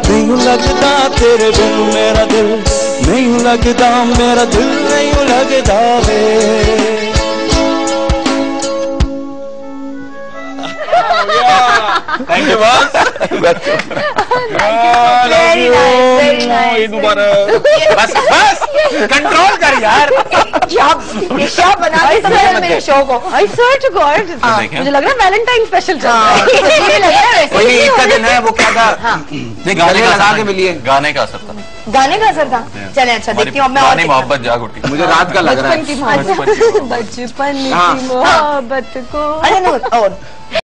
नहीं लगता तेरे बिन मेरा दिल, नहीं लगता मेरा दिल, नहीं लगता है। Thank you boss. बस बस कंट्रोल कर यार। क्या बना मेरे शो को। I swear to God, मुझे लग रहा है वैलेंटाइन स्पेशल चल रहा है। ईद का दिन है, वो क्या था, गाने लगा के मिलिए। गाने का असर था, गाने का असर था। चले अच्छा देखती हूँ मैं। गाने मोहब्बत जाग उठी, मुझे रात का लग रहा है। बचपन की मोहब्बत को। अरे और